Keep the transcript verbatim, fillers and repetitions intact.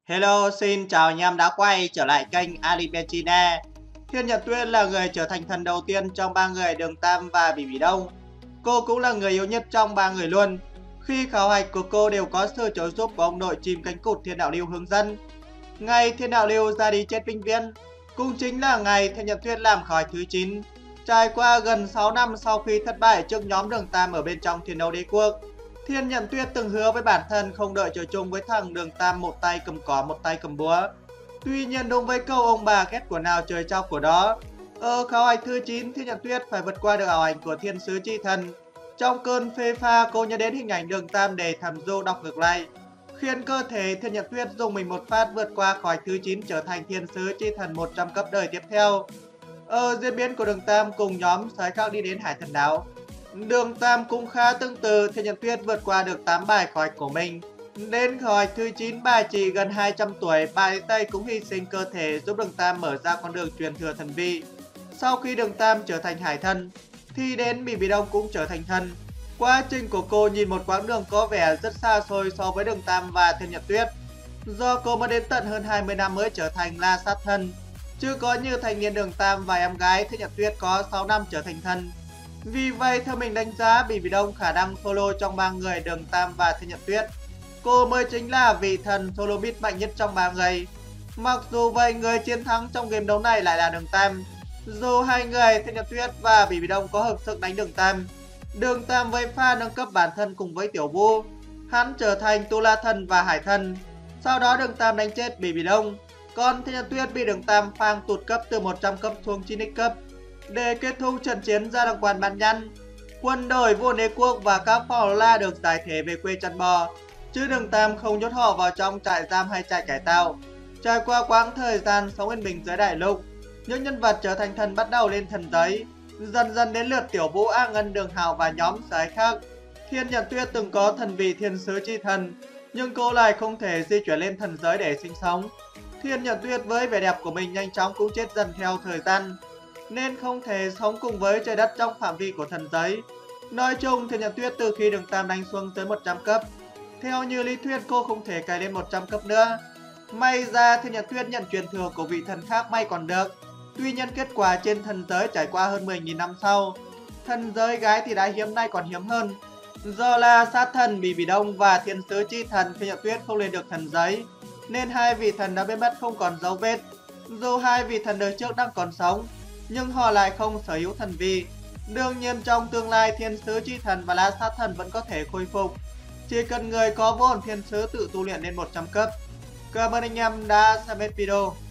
Hello, xin chào anh em đã quay trở lại kênh Alibechina. Thiên Nhật Tuyết là người trở thành thần đầu tiên trong ba người Đường Tam và Bỉ Bỉ Đông. Cô cũng là người yếu nhất trong ba người luôn. Khi khảo hạch của cô đều có sự trợ giúp của ông nội chim cánh cụt Thiên Đạo Lưu hướng dẫn. Ngày Thiên Đạo Lưu ra đi chết vĩnh viễn, cũng chính là ngày Thiên Nhật Tuyết làm khảo hạch thứ chín. Trải qua gần sáu năm sau khi thất bại trước nhóm Đường Tam ở bên trong Thiên Đấu Đế Quốc, Thiên Nhật Tuyết từng hứa với bản thân không đợi chơi chung với thằng Đường Tam một tay cầm cỏ một tay cầm búa. Tuy nhiên đúng với câu ông bà ghét của nào trời trao của đó, ở khảo hạch thứ chín Thiên Nhật Tuyết phải vượt qua được ảo ảnh của Thiên Sứ Chi Thần. Trong cơn phê pha, cô nhớ đến hình ảnh Đường Tam để thẩm du đọc ngược lại, khiến cơ thể Thiên Nhật Tuyết dùng mình một phát vượt qua khỏi thứ chín trở thành Thiên Sứ Chi Thần một trăm cấp đời tiếp theo. Ở diễn biến của Đường Tam cùng nhóm sói khác đi đến Hải Thần Đảo, Đường Tam cũng khá tương tự. Thiên Nhật Tuyết vượt qua được tám bài khảo hạch của mình. Đến khảo hạch thứ chín, bà chỉ gần hai trăm tuổi, bà Tây cũng hy sinh cơ thể giúp Đường Tam mở ra con đường truyền thừa thần vị. Sau khi Đường Tam trở thành hải thần, thì đến Bỉ Bỉ Đông cũng trở thành thần. Quá trình của cô nhìn một quãng đường có vẻ rất xa xôi so với Đường Tam và Thiên Nhật Tuyết, do cô mới đến tận hơn hai mươi năm mới trở thành La Sát Thần, chứ có như thanh niên Đường Tam và em gái Thiên Nhật Tuyết có sáu năm trở thành thần. Vì vậy, theo mình đánh giá Bỉ Bỉ Đông khả năng solo trong ba người Đường Tam và Thiên Nhật Tuyết, cô mới chính là vị thần solo beat mạnh nhất trong ba người. Mặc dù vậy, người chiến thắng trong game đấu này lại là Đường Tam. Dù hai người Thiên Nhật Tuyết và Bỉ Bỉ Đông có hợp sức đánh Đường Tam, Đường Tam với pha nâng cấp bản thân cùng với Tiểu Vũ, hắn trở thành Tu La Thần và Hải Thần. Sau đó Đường Tam đánh chết Bỉ Bỉ Đông, còn Thiên Nhật Tuyết bị Đường Tam phang tụt cấp từ một trăm cấp xuống chín x cấp. Để kết thúc trận chiến ra đăng quan bản nhăn, quân đội vua đế quốc và các phò la được giải thể về quê chăn bò, chứ Đường Tam không nhốt họ vào trong trại giam hay trại cải tạo. Trải qua quãng thời gian sống yên bình dưới đại lục, những nhân vật trở thành thần bắt đầu lên thần giới. Dần dần đến lượt Tiểu Vũ, A Ngân, Đường Hào và nhóm sái khác. Thiên Nhật Tuyết từng có thần vị Thiên Sứ Chi Thần, nhưng cô lại không thể di chuyển lên thần giới để sinh sống. Thiên Nhật Tuyết với vẻ đẹp của mình nhanh chóng cũng chết dần theo thời gian, nên không thể sống cùng với trời đất trong phạm vi của thần giới. Nói chung, Thiên Nhật Tuyết từ khi Đường Tam đánh xuống tới một trăm cấp, theo như lý thuyết cô không thể cày lên một trăm cấp nữa. May ra Thiên Nhật Tuyết nhận truyền thừa của vị thần khác may còn được. Tuy nhiên kết quả trên thần giới trải qua hơn mười nghìn năm sau, thần giới gái thì đã hiếm nay còn hiếm hơn. Do là sát thần Bỉ Bỉ Đông và Thiên Sứ Chi Thần Thiên Nhật Tuyết không lên được thần giới, nên hai vị thần đã biến mất không còn dấu vết. Dù hai vị thần đời trước đang còn sống, nhưng họ lại không sở hữu thần vị. Đương nhiên trong tương lai Thiên Sứ Chi Thần và La Sát Thần vẫn có thể khôi phục, chỉ cần người có vô hồn thiên sứ tự tu luyện lên một trăm cấp. Cảm ơn anh em đã xem hết video.